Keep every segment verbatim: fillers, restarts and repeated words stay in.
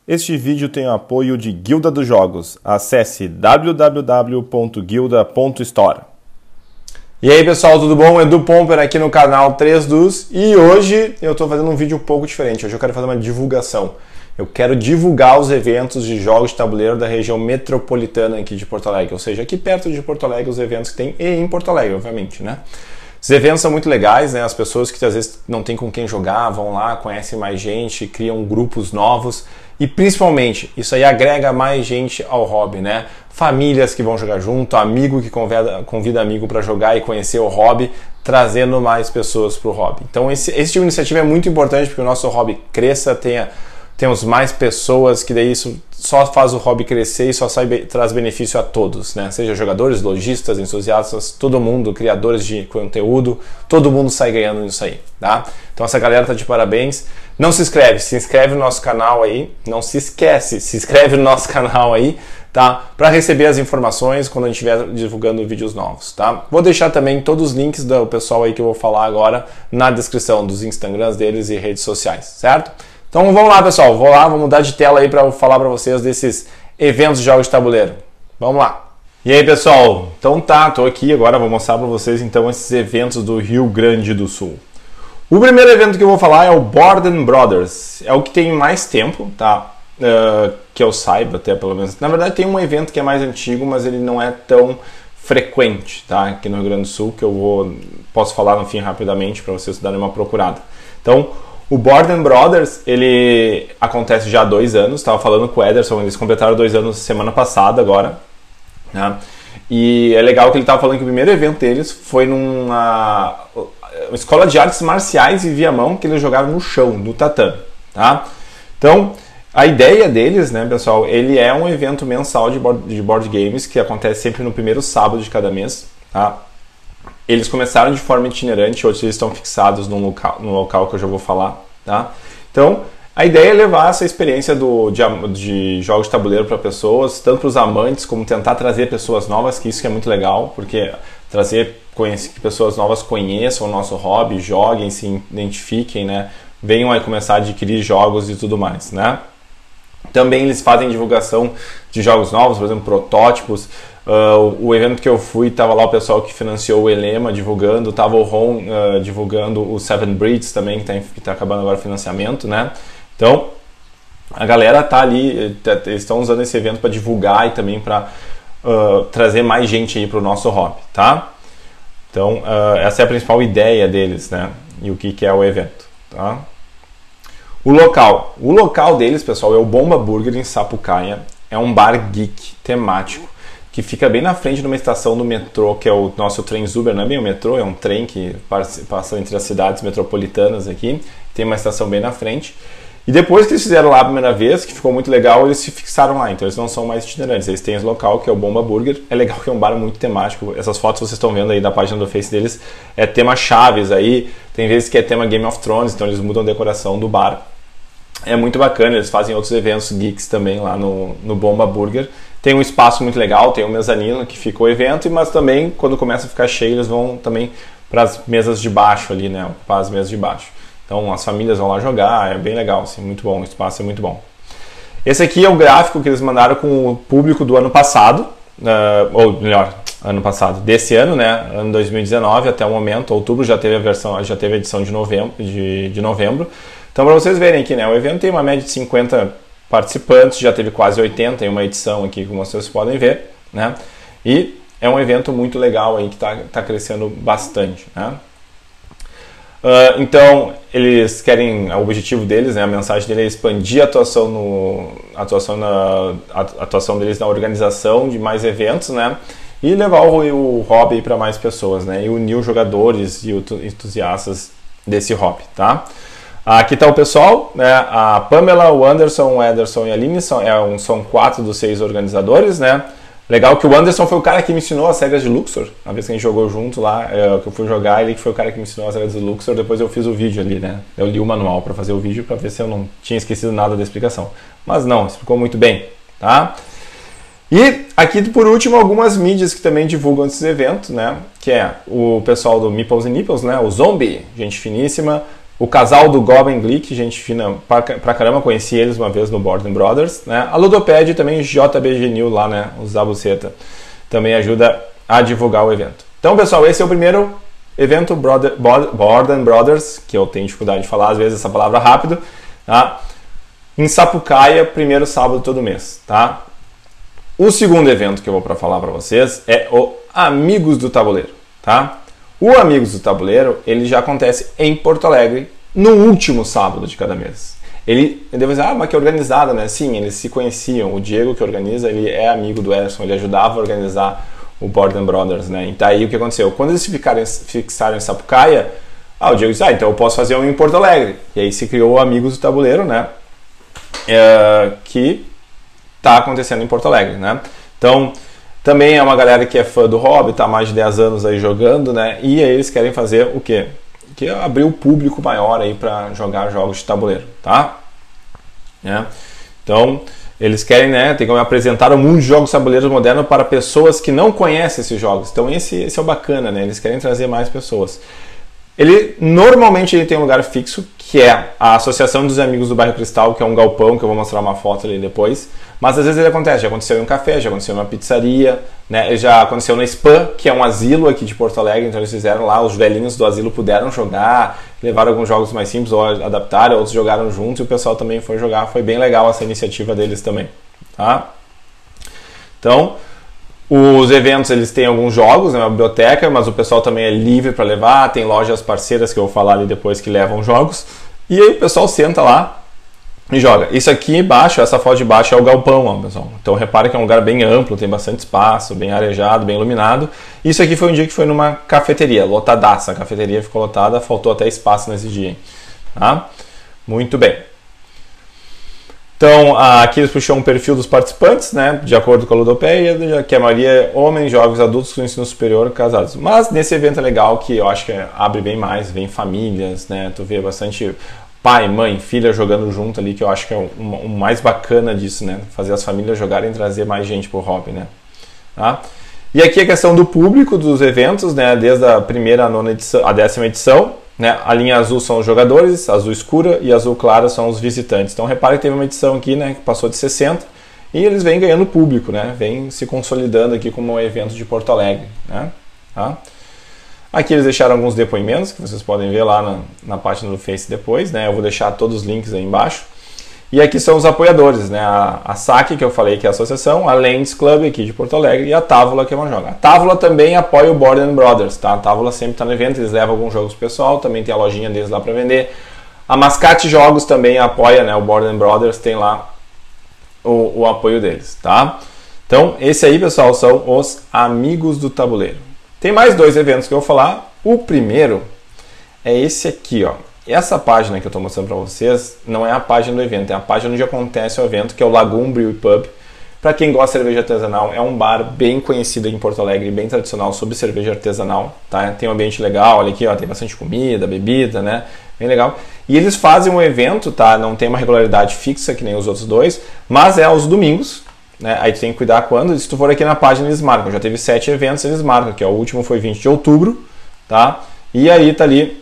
Este vídeo tem o apoio de Guilda dos Jogos. Acesse w w w ponto guilda ponto store. E aí pessoal, tudo bom? Edu Pomper aqui no canal três dos e hoje eu estou fazendo um vídeo um pouco diferente. Hoje eu quero fazer uma divulgação. Eu quero divulgar os eventos de jogos de tabuleiro da região metropolitana aqui de Porto Alegre, ou seja, aqui perto de Porto Alegre, os eventos que tem, e em Porto Alegre, obviamente, né? Os eventos são muito legais, né? As pessoas que às vezes não tem com quem jogar, vão lá, conhecem mais gente, criam grupos novos e principalmente, isso aí agrega mais gente ao hobby, né? Famílias que vão jogar junto, amigo que convida, convida amigo para jogar e conhecer o hobby, trazendo mais pessoas para o hobby. Então esse, esse tipo de iniciativa é muito importante porque o nosso hobby cresça, tenha, temos mais pessoas, que daí isso só faz o hobby crescer e só sai, traz benefício a todos, né? Seja jogadores, lojistas, entusiastas, todo mundo, criadores de conteúdo, todo mundo sai ganhando nisso aí, tá? Então essa galera tá de parabéns. Não se inscreve, se inscreve no nosso canal aí, não se esquece, se inscreve no nosso canal aí, tá? Para receber as informações quando a gente estiver divulgando vídeos novos, tá? Vou deixar também todos os links do pessoal aí que eu vou falar agora na descrição dos Instagrams deles e redes sociais, certo? Então vamos lá, pessoal, vou lá, vou mudar de tela aí para falar para vocês desses eventos de jogos de tabuleiro. Vamos lá. E aí, pessoal? Então tá, tô aqui agora, vou mostrar para vocês então esses eventos do Rio Grande do Sul. O primeiro evento que eu vou falar é o Board and Brothers. É o que tem mais tempo, tá? Uh, que eu saiba até, pelo menos. Na verdade tem um evento que é mais antigo, mas ele não é tão frequente, tá? Aqui no Rio Grande do Sul, que eu vou posso falar no fim rapidamente para vocês darem uma procurada. Então, o Board and Brothers, ele acontece já há dois anos. Estava falando com o Ederson, eles completaram dois anos semana passada agora, né? E é legal que ele estava falando que o primeiro evento deles foi numa uma escola de artes marciais em Viamão, que eles jogaram no chão, no tatame, tá? Então, a ideia deles, né, pessoal, ele é um evento mensal de board, de board games que acontece sempre no primeiro sábado de cada mês, tá? Eles começaram de forma itinerante, hoje eles estão fixados num local, num local que eu já vou falar, tá? Então, a ideia é levar essa experiência do, de, de jogos de tabuleiro para pessoas, tanto para os amantes, como tentar trazer pessoas novas, que isso que é muito legal, porque trazer conhece, que pessoas novas conheçam o nosso hobby, joguem, se identifiquem, né? Venham aí começar a adquirir jogos e tudo mais, né? Também eles fazem divulgação de jogos novos, por exemplo, protótipos. Uh, o evento que eu fui, estava lá o pessoal que financiou o Elema divulgando, estava o Ron uh, divulgando o Seven Breeds também, que está tá acabando agora o financiamento, né? Então, a galera tá ali, eles estão usando esse evento para divulgar e também para uh, trazer mais gente aí para o nosso hobby, tá? Então, uh, essa é a principal ideia deles, né? E o que, que é o evento, tá? O local. O local deles, pessoal, é o Bomba Burger em Sapucaia. É um bar geek temático que fica bem na frente de uma estação do metrô, que é o nosso trem Uber, não é bem o metrô, é um trem que passa entre as cidades metropolitanas aqui. Tem uma estação bem na frente. E depois que eles fizeram lá a primeira vez, que ficou muito legal, eles se fixaram lá. Então eles não são mais itinerantes. Eles têm esse local, que é o Bomba Burger. É legal que é um bar muito temático. Essas fotos que vocês estão vendo aí da página do Face deles é tema Chaves aí. Tem vezes que é tema Game of Thrones, então eles mudam a decoração do bar. É muito bacana, eles fazem outros eventos geeks também lá no, no Bomba Burger. Tem um espaço muito legal, tem um mezanino que fica o evento, mas também quando começa a ficar cheio eles vão também para as mesas de baixo ali, né? Para as mesas de baixo. Então as famílias vão lá jogar, é bem legal, assim, muito bom, o espaço é muito bom. Esse aqui é o gráfico que eles mandaram com o público do ano passado, uh, ou melhor, ano passado, desse ano, né? Ano dois mil e dezenove até o momento, outubro já teve a versão, já teve a edição de novembro, de, de novembro. Então, para vocês verem aqui, né, o evento tem uma média de cinquenta participantes, já teve quase oitenta em uma edição aqui, como vocês podem ver, né? E é um evento muito legal aí que está tá crescendo bastante, né? Uh, então, eles querem, o objetivo deles, né, a mensagem deles é expandir a atuação, no, a atuação, na, a atuação deles na organização de mais eventos, né? E levar o, o hobby para mais pessoas, né? E unir os jogadores e os entusiastas desse hobby, tá? Aqui está o pessoal, né? A Pamela, o Anderson, o Ederson e a Aline são, é um, são quatro dos seis organizadores, né? Legal que o Anderson foi o cara que me ensinou as regras de Luxor, a vez que a gente jogou junto lá, é, que eu fui jogar, ele foi o cara que me ensinou as regras de Luxor, depois eu fiz o vídeo ali, né? Eu li o manual para fazer o vídeo para ver se eu não tinha esquecido nada da explicação. Mas não, explicou muito bem, tá? E aqui, por último, algumas mídias que também divulgam esses eventos, né? Que é o pessoal do Meeples and Nipples, né? O Zombie, gente finíssima, o casal do Goblin Glick, gente fina pra, pra caramba, conheci eles uma vez no Board Brothers, né? A Ludoped e também o J B G New lá, né? O Zabuceta também ajuda a divulgar o evento. Então, pessoal, esse é o primeiro evento Brother, Board Brothers, que eu tenho dificuldade de falar às vezes essa palavra rápido, tá? Em Sapucaia, primeiro sábado todo mês, tá? O segundo evento que eu vou para falar para vocês é o Amigos do Tabuleiro, tá? O Amigos do Tabuleiro, ele já acontece em Porto Alegre no último sábado de cada mês. Ele, ele deve dizer, ah, mas que organizada, né? Sim, eles se conheciam. O Diego que organiza, ele é amigo do Ederson, ele ajudava a organizar o Board Brothers, né? Então aí o que aconteceu? Quando eles ficaram, fixaram em Sapucaia, ah, o Diego disse, ah, então eu posso fazer um em Porto Alegre. E aí se criou o Amigos do Tabuleiro, né? É, que está acontecendo em Porto Alegre, né? Então, também é uma galera que é fã do hobby, está há mais de dez anos aí jogando, né? E aí eles querem fazer o quê? Que é abrir o público maior aí para jogar jogos de tabuleiro, tá? É. Então, eles querem, né? Tem que apresentar o mundo de jogos de tabuleiros modernos para pessoas que não conhecem esses jogos. Então, esse, esse é o bacana, né? Eles querem trazer mais pessoas. Ele, normalmente, ele tem um lugar fixo, que é a Associação dos Amigos do Bairro Cristal, que é um galpão, que eu vou mostrar uma foto ali depois. Mas às vezes ele acontece, já aconteceu em um café, já aconteceu numa pizzaria, né? Ele já aconteceu na Spam, que é um asilo aqui de Porto Alegre, então eles fizeram lá, os velhinhos do asilo puderam jogar, levaram alguns jogos mais simples ou adaptaram, outros jogaram juntos e o pessoal também foi jogar, foi bem legal essa iniciativa deles também, tá? Então, os eventos, eles têm alguns jogos, né, uma biblioteca, mas o pessoal também é livre para levar, tem lojas parceiras que eu vou falar ali depois que levam jogos, e aí o pessoal senta lá e joga. Isso aqui embaixo, essa foto de baixo é o galpão, ó, pessoal. Então repara que é um lugar bem amplo, tem bastante espaço, bem arejado, bem iluminado. Isso aqui foi um dia que foi numa cafeteria, lotadaça, a cafeteria ficou lotada, faltou até espaço nesse dia, hein? Tá? Muito bem. Então, aqui eles puxam um perfil dos participantes, né, de acordo com a Ludopeia, que a maioria é homens, jovens, adultos com ensino superior, casados. Mas nesse evento é legal que eu acho que abre bem mais, vem famílias, né, tu vê bastante pai, mãe, filha jogando junto ali, que eu acho que é o, o mais bacana disso, né, fazer as famílias jogarem e trazer mais gente pro hobby, né. Tá? E aqui a questão do público dos eventos, né, desde a primeira à nona edição, a décima edição. Né? A linha azul são os jogadores, azul escura e azul clara são os visitantes. Então repare que teve uma edição aqui, né, que passou de sessenta e eles vêm ganhando público, né? Vêm se consolidando aqui como um evento de Porto Alegre, né? Tá? Aqui eles deixaram alguns depoimentos que vocês podem ver lá na, na página do Face depois, né? Eu vou deixar todos os links aí embaixo. E aqui são os apoiadores, né? A, a S A C, que eu falei que é a associação, a Lens Club aqui de Porto Alegre e a Távola, que é uma joga. A Távola também apoia o Board Brothers, tá? A Távola sempre está no evento, eles levam alguns jogos pro pessoal, também tem a lojinha deles lá para vender. A Mascate Jogos também apoia, né? O Board Brothers tem lá o, o apoio deles, tá? Então, esse aí, pessoal, são os Amigos do Tabuleiro. Tem mais dois eventos que eu vou falar. O primeiro é esse aqui, ó. Essa página que eu estou mostrando para vocês não é a página do evento, é a página onde acontece o evento, que é o Lagoon Brew Pub. Para quem gosta de cerveja artesanal, é um bar bem conhecido em Porto Alegre, bem tradicional sobre cerveja artesanal, tá? Tem um ambiente legal, olha aqui, ó, tem bastante comida, bebida, né? Bem legal. E eles fazem um evento, tá? Não tem uma regularidade fixa que nem os outros dois, mas é aos domingos, né? Aí tu tem que cuidar quando. Se tu for aqui na página, eles marcam. Já teve sete eventos, eles marcam, que ó, o último foi vinte de outubro, tá? E aí tá ali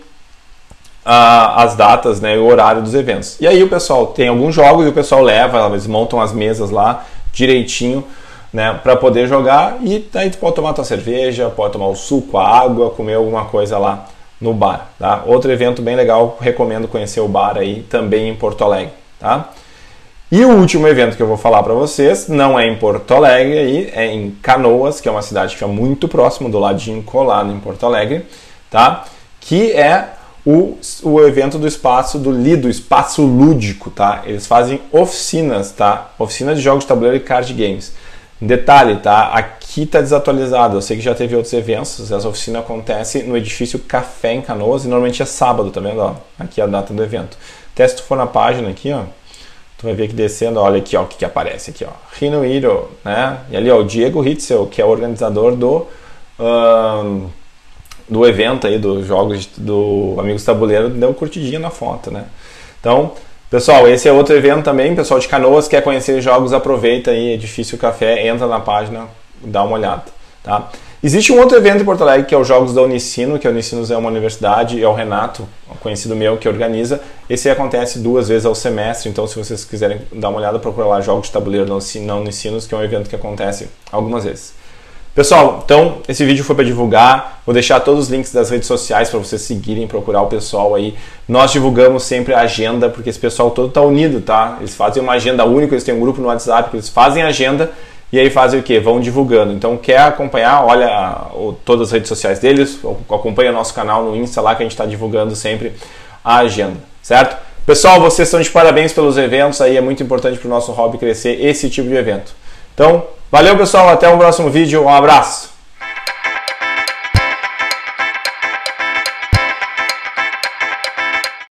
as datas, né, o horário dos eventos. E aí o pessoal tem alguns jogos e o pessoal leva, eles montam as mesas lá direitinho, né, para poder jogar, e aí tu pode tomar tua cerveja, pode tomar o suco, a água, comer alguma coisa lá no bar, tá? Outro evento bem legal, recomendo conhecer o bar aí também em Porto Alegre, tá? E o último evento que eu vou falar para vocês não é em Porto Alegre, aí é em Canoas, que é uma cidade que fica muito próximo, do ladinho colado em Porto Alegre, tá? Que é O, o evento do espaço do Lido, espaço lúdico, tá? Eles fazem oficinas, tá? Oficinas de jogos de tabuleiro e card games. Detalhe, tá? Aqui tá desatualizado. Eu sei que já teve outros eventos. Essa oficina acontece no edifício Café em Canoas e normalmente é sábado, tá vendo? Ó, aqui é a data do evento. Até se tu for na página aqui, ó, tu vai ver que descendo, olha aqui, ó, o que, que aparece aqui, ó. Rino Hiro, né? E ali, ó, o Diego Hitzel, que é o organizador do um, do evento aí, dos jogos do Amigos Tabuleiro, deu uma curtidinha na foto, né? Então, pessoal, esse é outro evento também. Pessoal de Canoas, quer conhecer jogos, aproveita aí, Edifício Café, entra na página, dá uma olhada, tá? Existe um outro evento em Porto Alegre que é os Jogos da Unicino, que a Unicinos é uma universidade, é o Renato, um conhecido meu, que organiza. Esse acontece duas vezes ao semestre, então se vocês quiserem dar uma olhada, procura lá Jogos de Tabuleiro na Unicinos, que é um evento que acontece algumas vezes. Pessoal, então esse vídeo foi para divulgar, vou deixar todos os links das redes sociais para vocês seguirem, procurar o pessoal aí. Nós divulgamos sempre a agenda, porque esse pessoal todo está unido, tá? Eles fazem uma agenda única, eles têm um grupo no WhatsApp, que eles fazem a agenda e aí fazem o quê? Vão divulgando. Então quer acompanhar, olha todas as redes sociais deles, acompanha nosso canal no Insta lá que a gente está divulgando sempre a agenda, certo? Pessoal, vocês estão de parabéns pelos eventos, aí é muito importante para o nosso hobby crescer esse tipo de evento. Então, valeu pessoal, até o próximo vídeo, um abraço!